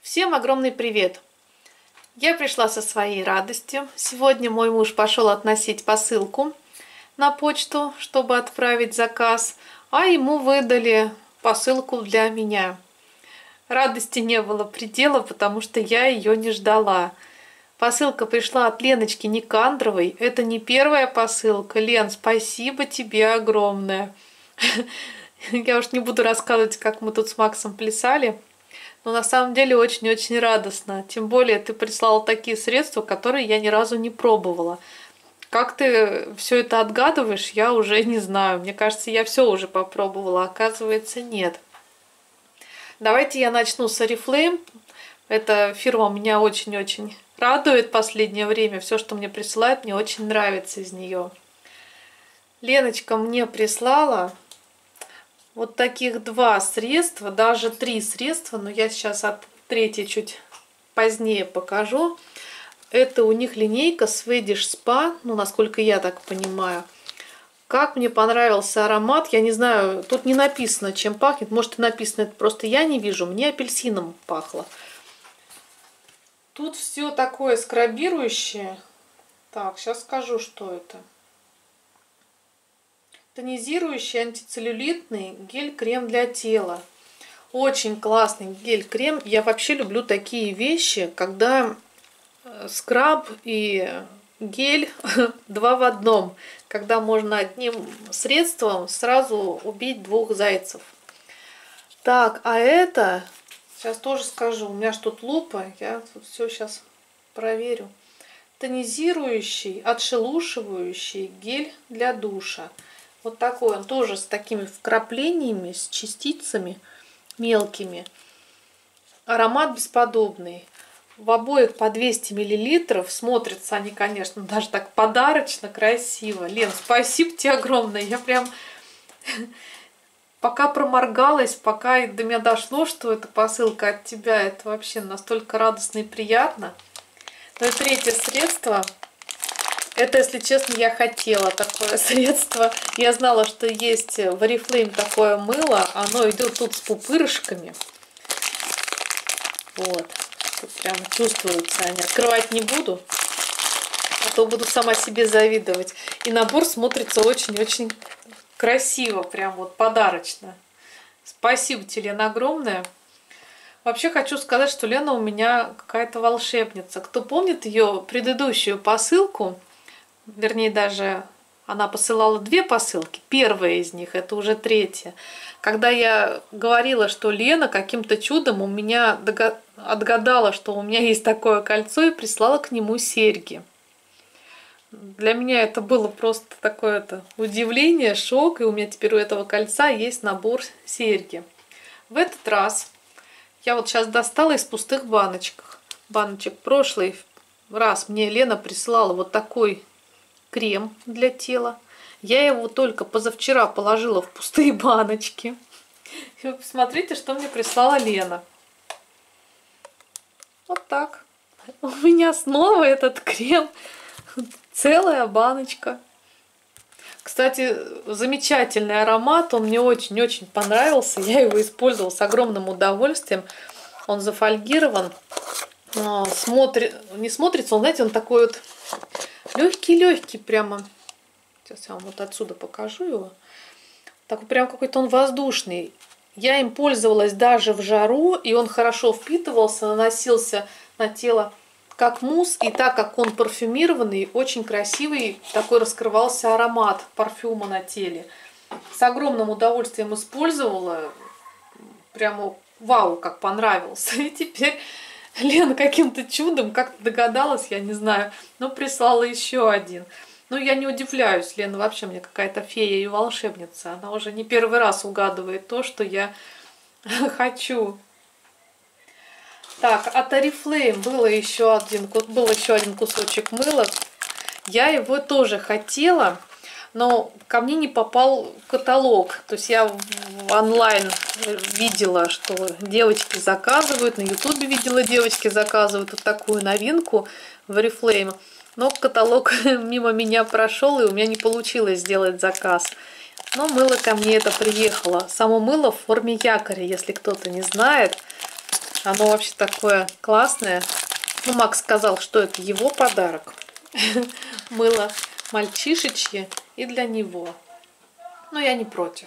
Всем огромный привет! Я пришла со своей радостью. Сегодня мой муж пошел относить посылку на почту, чтобы отправить заказ, а ему выдали посылку для меня. Радости не было предела, потому что я ее не ждала. Посылка пришла от Леночки Никандровой. Это не первая посылка. Лен, спасибо тебе огромное. Я уж не буду рассказывать, как мы тут с Максом плясали. Но на самом деле очень-очень радостно. Тем более ты прислала такие средства, которые я ни разу не пробовала. Как ты все это отгадываешь, я уже не знаю. Мне кажется, я все уже попробовала, а оказывается нет. Давайте я начну с Oriflame. Эта фирма меня очень-очень радует в последнее время. Все, что мне присылают, мне очень нравится из нее. Леночка мне прислала вот таких два средства, даже три средства, но я сейчас от третьей чуть позднее покажу. Это у них линейка Swedish Spa, ну, насколько я так понимаю. Как мне понравился аромат, я не знаю, тут не написано, чем пахнет. Может, и написано, это просто я не вижу. Мне апельсином пахло. Тут все такое скрабирующее. Так, сейчас скажу, что это. Тонизирующий антицеллюлитный гель-крем для тела. Очень классный гель-крем. Я вообще люблю такие вещи, когда скраб и гель два в одном. Когда можно одним средством сразу убить двух зайцев. Так, а это, сейчас тоже скажу, у меня ж тут лупа, я тут все сейчас проверю. Тонизирующий, отшелушивающий гель для душа. Вот такой он тоже с такими вкраплениями, с частицами мелкими. Аромат бесподобный. В обоих по 200 мл. Смотрятся они, конечно, даже так подарочно, красиво. Лен, спасибо тебе огромное. Я прям пока проморгалась, пока до меня дошло, что это посылка от тебя. Это вообще настолько радостно и приятно. Ну и третье средство. Это, если честно, я хотела такое средство. Я знала, что есть в Oriflame такое мыло. Оно идет тут с пупырышками. Вот. Тут прям чувствуются они. Открывать не буду, а то буду сама себе завидовать. И набор смотрится очень-очень красиво. Прям вот подарочно. Спасибо тебе, Лена, огромное. Вообще хочу сказать, что Лена у меня какая-то волшебница. Кто помнит ее предыдущую посылку, вернее, даже она посылала две посылки. Первая из них, это уже третья. Когда я говорила, что Лена каким-то чудом у меня отгадала, что у меня есть такое кольцо, и прислала к нему серьги. Для меня это было просто такое-то удивление, шок. И у меня теперь у этого кольца есть набор серьги. В этот раз я вот сейчас достала из пустых баночек. В прошлый раз мне Лена присылала вот такой крем для тела. Я его только позавчера положила в пустые баночки. И вы посмотрите, что мне прислала Лена. Вот так. У меня снова этот крем. Целая баночка. Кстати, замечательный аромат. Он мне очень-очень понравился. Я его использовала с огромным удовольствием. Он зафольгирован. Не смотрится, он, знаете, он такой вот легкий-легкий прямо. Сейчас я вам вот отсюда покажу его. Такой прям какой-то он воздушный. Я им пользовалась даже в жару, и он хорошо впитывался, наносился на тело как мусс. И так как он парфюмированный, очень красивый, такой раскрывался аромат парфюма на теле. С огромным удовольствием использовала. Прямо вау, как понравился. И теперь Лена каким-то чудом, как-то догадалась, я не знаю, но прислала еще один. Ну, я не удивляюсь, Лена вообще мне какая-то фея и волшебница. Она уже не первый раз угадывает то, что я хочу. Так, от Oriflame был еще один кусочек мыла. Я его тоже хотела, но ко мне не попал каталог. То есть я онлайн видела, что девочки заказывают, на ютубе видела, девочки заказывают вот такую новинку в Oriflame. Но каталог мимо меня прошел, и у меня не получилось сделать заказ. Но мыло ко мне это приехало. Само мыло в форме якоря, если кто-то не знает. Оно вообще такое классное. Ну, Макс сказал, что это его подарок. Мыло мальчишечье и для него. Но я не против.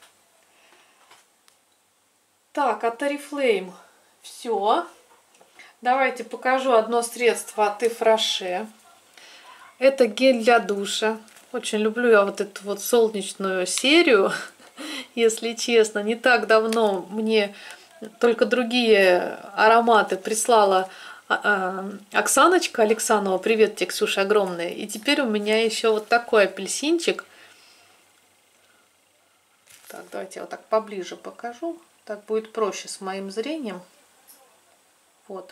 Так, от Oriflame все. Давайте покажу одно средство от Ифраше. Это гель для душа. Очень люблю я вот эту вот солнечную серию. Если честно, не так давно мне только другие ароматы прислала Оксаночка Александрова. Привет тебе, Ксюша, огромное. И теперь у меня еще вот такой апельсинчик. Так, давайте я вот так поближе покажу. Так будет проще с моим зрением. Вот.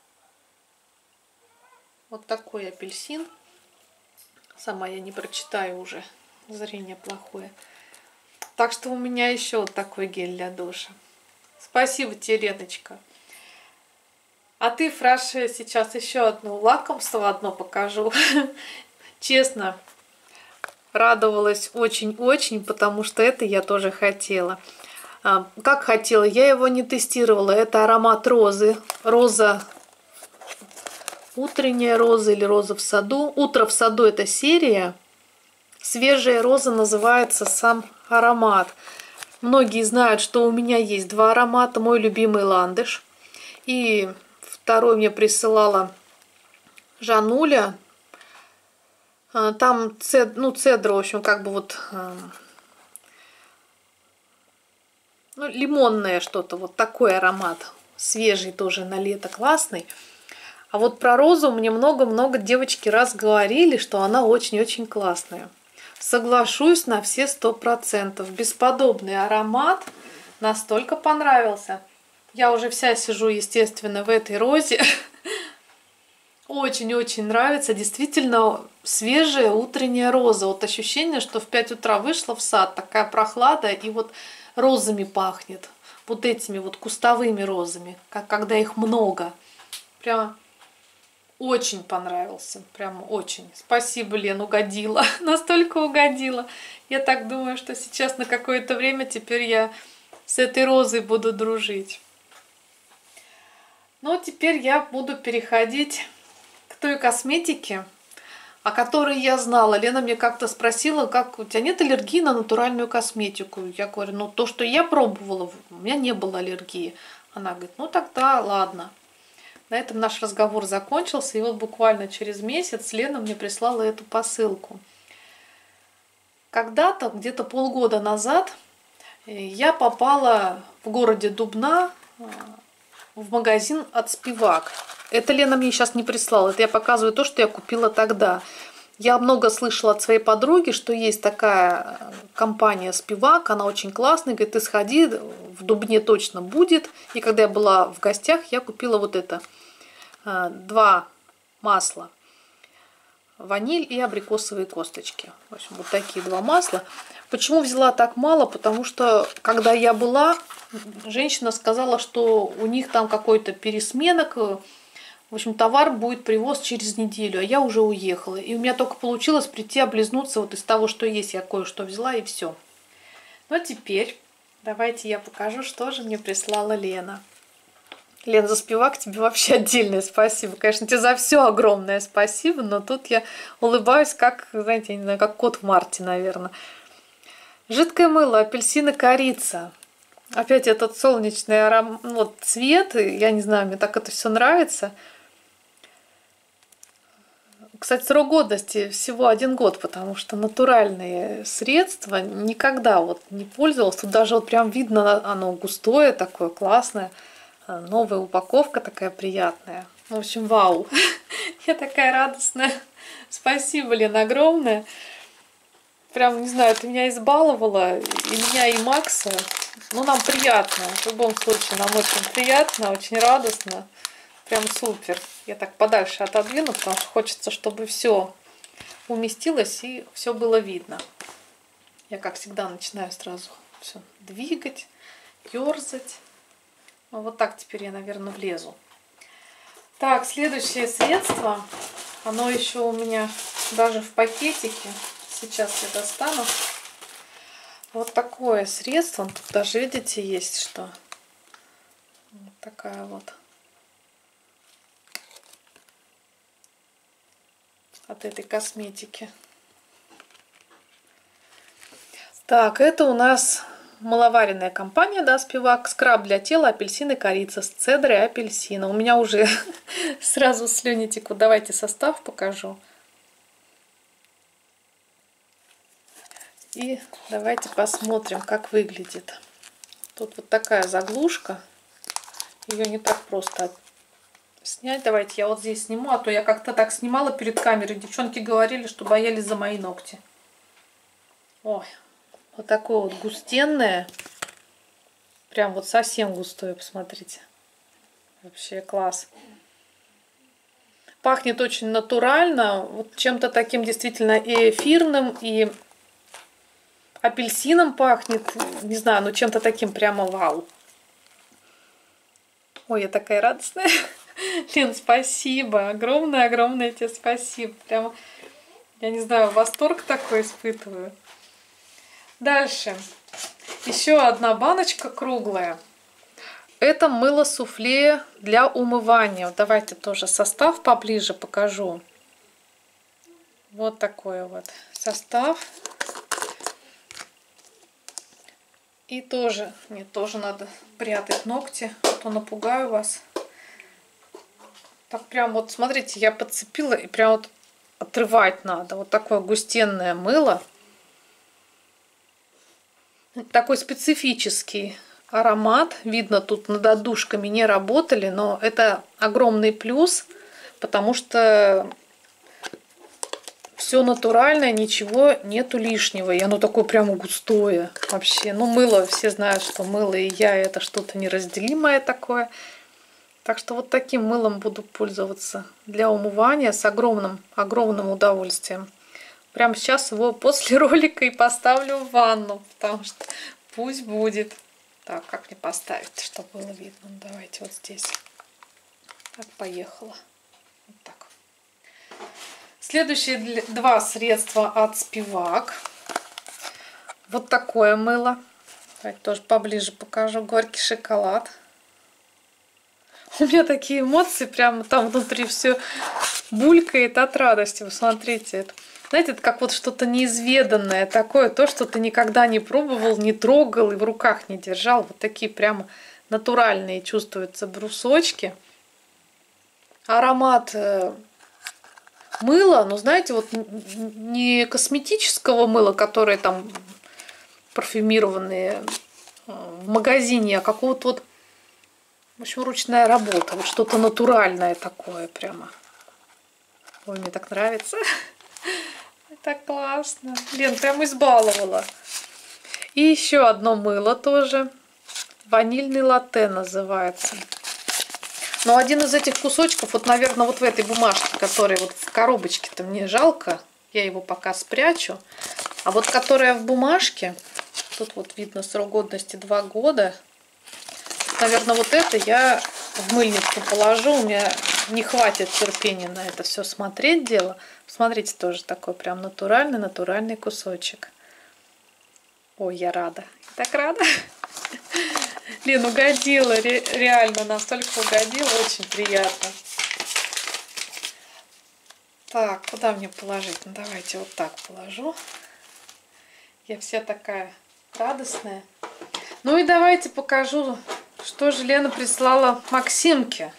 Вот такой апельсин. Сама я не прочитаю уже. Зрение плохое. Так что у меня еще вот такой гель для душа. Спасибо тебе, Леночка. А ты, Фраше, сейчас еще одно лакомство одно покажу. Честно, радовалась очень-очень, потому что это я тоже хотела. Как хотела, я его не тестировала. Это аромат розы. Роза, утренняя роза или роза в саду. Утро в саду — это серия. Свежая роза называется сам аромат. Многие знают, что у меня есть два аромата. Мой любимый ландыш. И второй мне присылала Жануля. Там цедра, в общем, как бы вот лимонное что-то. Вот такой аромат. Свежий тоже на лето, классный. А вот про розу мне много-много девочки раз говорили, что она очень-очень классная. Соглашусь на все 100%. Бесподобный аромат. Настолько понравился. Я уже вся сижу, естественно, в этой розе. Очень-очень нравится. Действительно свежая утренняя роза. Вот ощущение, что в 5 утра вышла в сад. Такая прохлада и вот розами пахнет. Вот этими вот кустовыми розами. Как когда их много. Прямо очень понравился. Прямо очень. Спасибо, Лен, угодила. Настолько угодила. Я так думаю, что сейчас на какое-то время теперь я с этой розой буду дружить. Но теперь я буду переходить к той косметике, о которой я знала. Лена мне как-то спросила, как у тебя нет аллергии на натуральную косметику? Я говорю, ну то, что я пробовала, у меня не было аллергии. Она говорит, ну тогда ладно. На этом наш разговор закончился, и вот буквально через месяц Лена мне прислала эту посылку. Когда-то, где-то полгода назад, я попала в городе Дубна в магазин от Спивак. Это Лена мне сейчас не прислала, это я показываю то, что я купила тогда. Я много слышала от своей подруги, что есть такая компания Спивак, она очень классная, говорит, ты сходи, в Дубне точно будет. И когда я была в гостях, я купила вот это. 2 масла. Ваниль и абрикосовые косточки. В общем, вот такие 2 масла. Почему взяла так мало? Потому что, когда я была, женщина сказала, что у них там какой-то пересменок. В общем, товар будет привоз через неделю, а я уже уехала. И у меня только получилось прийти облизнуться вот из того, что есть. Я кое-что взяла, и все. Ну, а теперь давайте я покажу, что же мне прислала Лена. Лен, за Спивак тебе вообще отдельное спасибо. Конечно, тебе за все огромное спасибо, но тут я улыбаюсь, как, знаете, я не знаю, как кот в марте, наверное. Жидкое мыло, апельсин и корица. Опять этот солнечный аромат, вот цвет, я не знаю, мне так это все нравится. Кстати, срок годности всего 1 год, потому что натуральные средства никогда вот не пользовалась. Тут даже вот прям видно, оно густое такое, классное. Новая упаковка такая приятная. В общем, вау. Я такая радостная. Спасибо, Лен, огромное. Прям, не знаю, ты меня избаловала. И меня, и Макса. Ну, нам приятно. В любом случае, нам очень приятно, очень радостно. Прям супер. Я так подальше отодвину, потому что хочется, чтобы все уместилось и все было видно. Я, как всегда, начинаю сразу все двигать, ерзать. Ну, вот так теперь я, наверное, влезу. Так, следующее средство. Оно еще у меня даже в пакетике. Сейчас я достану. Вот такое средство. Тут даже, видите, есть что. Вот такая вот. От этой косметики. Так, это у нас маловаренная компания, да, Спивак. Скраб для тела, апельсин и корица с цедрой и апельсина. У меня уже сразу слюни текут. Давайте состав покажу. И давайте посмотрим, как выглядит. Тут вот такая заглушка. Ее не так просто снять. Давайте я вот здесь сниму, а то я как-то так снимала перед камерой. Девчонки говорили, что боялись за мои ногти. Ой, вот такое вот густенное. Прям вот совсем густое, посмотрите. Вообще класс. Пахнет очень натурально. Вот чем-то таким действительно и эфирным, и апельсином пахнет. Не знаю, ну чем-то таким прямо вау. Ой, я такая радостная. Лен, спасибо. Огромное-огромное тебе спасибо. Прямо, я не знаю, восторг такой испытываю. Дальше. Еще одна баночка круглая. Это мыло суфле для умывания. Вот давайте тоже состав поближе покажу. Вот такой вот состав. И тоже, нет, тоже надо прятать ногти, а то напугаю вас. Так прям вот, смотрите, я подцепила и прям вот отрывать надо. Вот такое густенное мыло. Такой специфический аромат. Видно, тут над отдушками не работали, но это огромный плюс, потому что все натуральное, ничего нету лишнего. И оно такое прямо густое вообще. Ну, мыло, все знают, что мыло и я это что-то неразделимое такое. Так что вот таким мылом буду пользоваться для умывания с огромным удовольствием. Прямо сейчас его после ролика и поставлю в ванну, потому что пусть будет. Так, как мне поставить, чтобы было видно? Ну, давайте вот здесь. Так, поехала. Вот так. Следующие два средства от Спивак. Вот такое мыло. Давайте тоже поближе покажу. Горький шоколад. У меня такие эмоции, прямо там внутри все булькает от радости. Вы смотрите, это, знаете, это как вот что-то неизведанное такое, то, что ты никогда не пробовал, не трогал и в руках не держал. Вот такие прямо натуральные чувствуются брусочки. Аромат мыла, ну знаете, вот не косметического мыла, которое там парфюмированные в магазине, а какого-то вот, в общем, ручная работа, вот что-то натуральное такое прямо. Ой, мне так нравится. Так классно. Лен, прям избаловала. И еще одно мыло тоже. Ванильный латте называется. Но один из этих кусочков, вот, наверное, вот в этой бумажке, которая вот в коробочке-то мне жалко. Я его пока спрячу. А вот которая в бумажке, тут вот видно срок годности 2 года. Наверное, вот это я в мыльницу положу. У меня не хватит терпения на это все смотреть дело. Смотрите, тоже такой прям натуральный кусочек. Ой, я рада. Я так рада. Лен, угодила. Реально, настолько угодила. Очень приятно. Так, куда мне положить? Ну, давайте вот так положу. Я вся такая радостная. Ну и давайте покажу, что же Лена прислала Максимке.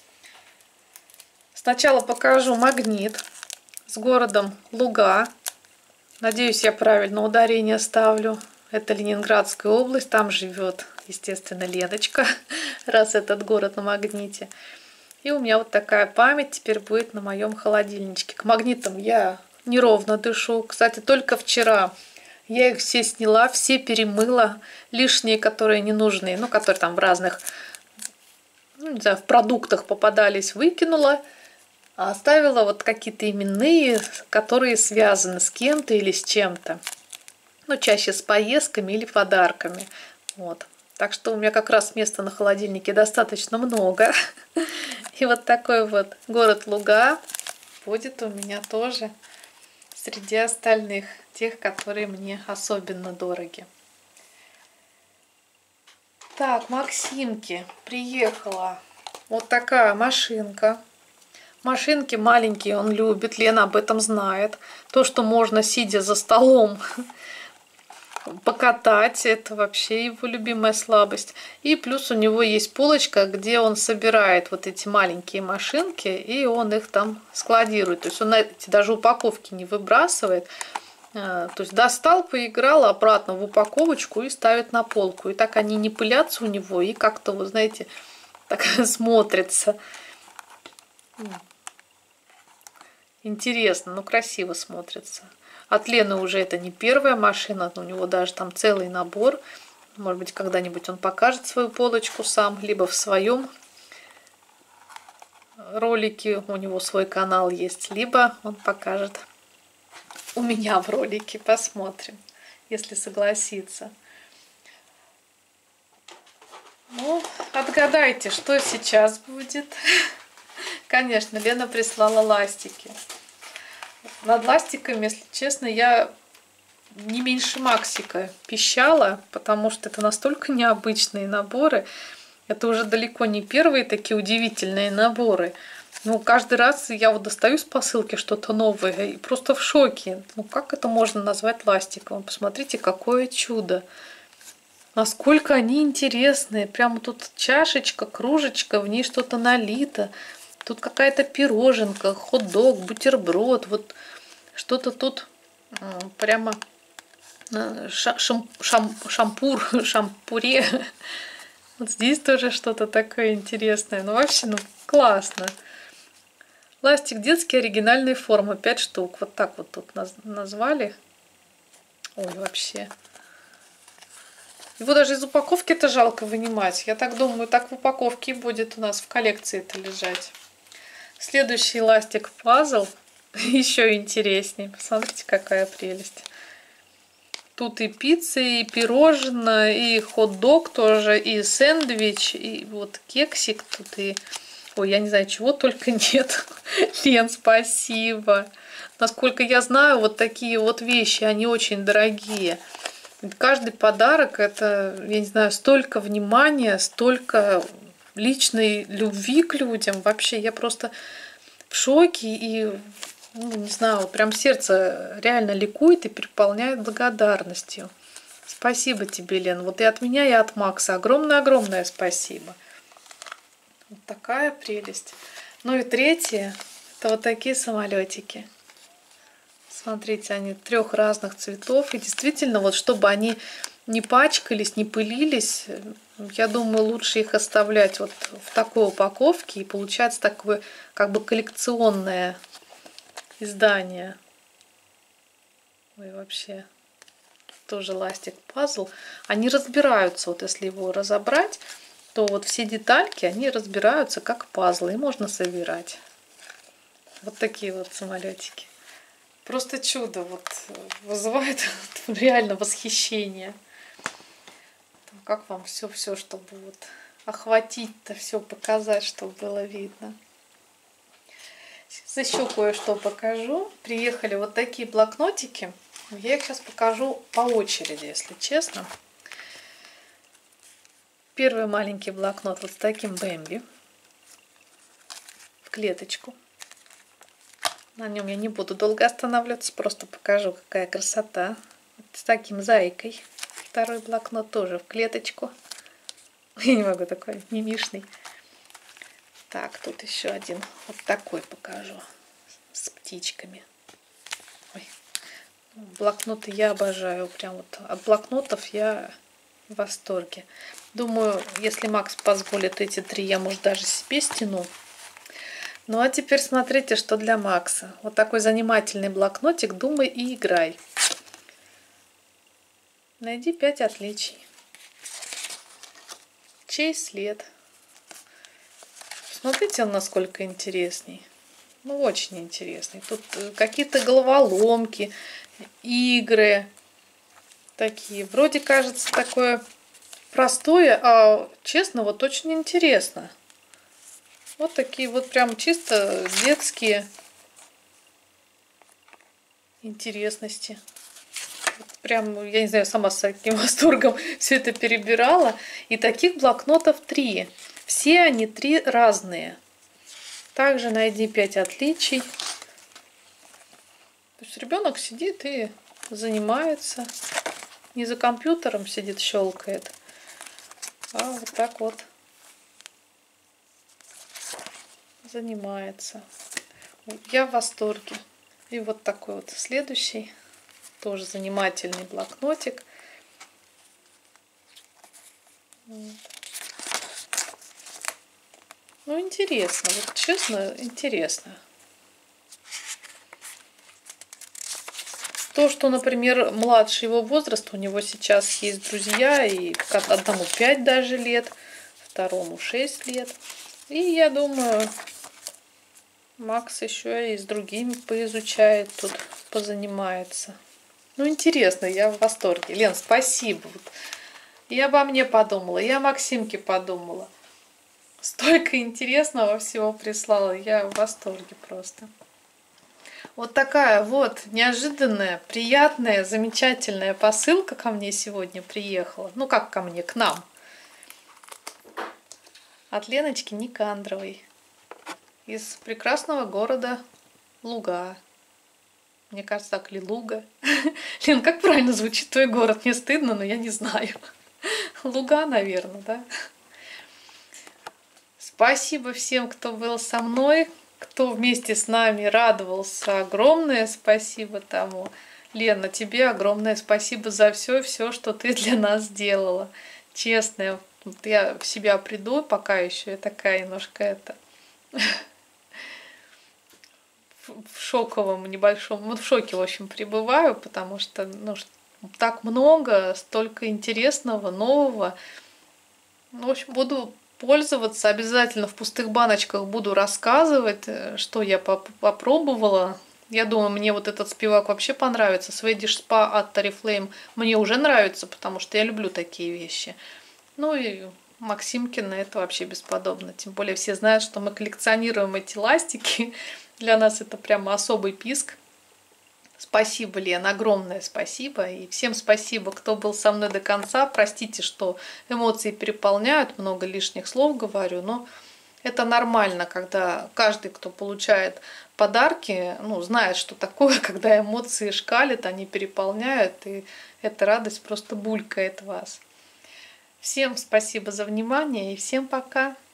Сначала покажу магнит с городом Луга. Надеюсь, я правильно ударение ставлю. Это Ленинградская область. Там живет, естественно, Леночка, раз этот город на магните. И у меня вот такая память теперь будет на моем холодильничке. К магнитам я неровно дышу. Кстати, только вчера я их все сняла, все перемыла. Лишние, которые не нужны, ну, которые там в разных, ну, не знаю, в продуктах попадались, выкинула. А оставила вот какие-то именные, которые связаны с кем-то или с чем-то. Ну, чаще с поездками или подарками. Вот. Так что у меня как раз места на холодильнике достаточно много. И вот такой вот город Луга будет у меня тоже среди остальных, тех, которые мне особенно дороги. Так, Максимке приехала вот такая машинка. Машинки маленькие он любит, Лена об этом знает. То, что можно, сидя за столом, покатать, это вообще его любимая слабость. И плюс у него есть полочка, где он собирает вот эти маленькие машинки, и он их там складирует. То есть он эти даже упаковки не выбрасывает. То есть достал, поиграл обратно в упаковочку и ставит на полку. И так они не пылятся у него, и как-то, вы знаете, так смотрится. Интересно, но красиво смотрится. От Лены уже это не первая машина, у него даже там целый набор. Может быть, когда-нибудь он покажет свою полочку сам, либо в своем ролике, у него свой канал есть, либо он покажет у меня в ролике. Посмотрим, если согласится. Ну, отгадайте, что сейчас будет. Конечно, Лена прислала ластики. Над ластиками, если честно, я не меньше Максика пищала, потому что это настолько необычные наборы. Это уже далеко не первые такие удивительные наборы. Ну, каждый раз я вот достаю с посылки что-то новое и просто в шоке. Ну, как это можно назвать ластиковым? Посмотрите, какое чудо. Насколько они интересные. Прямо тут чашечка, кружечка, в ней что-то налито. Тут какая-то пироженка, хот-дог, бутерброд. Вот что-то тут прямо шампуре. Вот здесь тоже что-то такое интересное. Ну, вообще, ну, классно. Ластик детский, оригинальной формы. 5 штук. Вот так вот тут назвали. Ой, вообще. Его даже из упаковки-то жалко вынимать. Я так думаю, так в упаковке и будет у нас в коллекции-то лежать. Следующий ластик пазл. Еще интереснее. Посмотрите, какая прелесть. Тут и пицца, и пирожное, и хот-дог тоже, и сэндвич, и вот кексик тут, и... Ой, я не знаю, чего только нет. Лен, спасибо. Насколько я знаю, вот такие вот вещи, они очень дорогие. Каждый подарок, это, я не знаю, столько внимания, столько личной любви к людям. Вообще, я просто в шоке и, ну, не знаю, вот прям сердце реально ликует и переполняет благодарностью. Спасибо тебе, Лен. Вот и от меня, и от Макса. Огромное-огромное спасибо. Вот такая прелесть. Ну и третье, это вот такие самолетики. Смотрите, они 3 разных цветов. И действительно, вот чтобы они не пачкались, не пылились, я думаю, лучше их оставлять вот в такой упаковке. И получается такое как бы коллекционное издание. Ой, вообще, тоже ластик-пазл. Они разбираются, вот если его разобрать, то вот все детальки, они разбираются как пазлы. И можно собирать. Вот такие вот самолетики. Просто чудо, вот вызывает реально восхищение. Как вам все, чтобы вот охватить-то, все показать, чтобы было видно. Сейчас еще кое-что покажу. Приехали вот такие блокнотики. Я их сейчас покажу по очереди, если честно. Первый маленький блокнот вот с таким Бэмби в клеточку. На нем я не буду долго останавливаться, просто покажу, какая красота. Вот с таким зайкой. Второй блокнот тоже в клеточку. Я не могу, такой мимишный. Так, тут еще один вот такой покажу. С птичками. Ой. Блокноты я обожаю. Прям вот от блокнотов я в восторге. Думаю, если Макс позволит, эти 3 я, может, даже себе стяну. Ну а теперь смотрите, что для Макса. Вот такой занимательный блокнотик «Думай и играй». Найди 5 отличий. Чей след? Смотрите, он насколько интересный. Ну, очень интересный. Тут какие-то головоломки, игры такие. Вроде кажется такое простое, а честно, вот очень интересно. Вот такие вот прям чисто детские интересности. прям, я не знаю, сама с каким восторгом все это перебирала. И таких блокнотов 3. Все они 3 разные. Также найди 5 отличий. То есть ребенок сидит и занимается. Не за компьютером сидит, щелкает, а вот так вот занимается. Я в восторге. И вот такой вот следующий, тоже занимательный блокнотик. Вот. Ну, интересно, вот честно, интересно. То, что, например, младше его возраста, у него сейчас есть друзья, и одному 5 даже лет, второму 6 лет. И я думаю, Макс еще и с другими поизучает, тут позанимается. Ну, интересно, я в восторге. Лен, спасибо. Вот. Я обо мне подумала, я о Максимке подумала. Столько интересного всего прислала, я в восторге просто. Вот такая вот неожиданная, приятная, замечательная посылка ко мне сегодня приехала. Ну, как ко мне, к нам. От Леночки Никандровой. Из прекрасного города Луга. Мне кажется, так, или Луга. Лен, как правильно звучит твой город? Мне стыдно, но я не знаю. Луга, наверное, да? Спасибо всем, кто был со мной, кто вместе с нами радовался. Огромное спасибо тому. Лена, тебе огромное спасибо за все, что ты для нас сделала. Честно, вот я в себя приду, пока еще я такая немножко в шоковом небольшом, вот в шоке, в общем, пребываю, потому что так много, столько интересного, нового. В общем, буду пользоваться, обязательно в пустых баночках буду рассказывать, что я попробовала. Я думаю, мне вот этот спивак вообще понравится. Swedish Spa от Oriflame мне уже нравится, потому что я люблю такие вещи. Ну и Максимкина это вообще бесподобно. Тем более все знают, что мы коллекционируем эти ластики. Для нас это прямо особый писк. Спасибо, Лен, огромное спасибо. И всем спасибо, кто был со мной до конца. Простите, что эмоции переполняют, много лишних слов говорю, но это нормально, когда каждый, кто получает подарки, знает, что такое, когда эмоции шкалят, они переполняют, и эта радость просто булькает в вас. Всем спасибо за внимание и всем пока!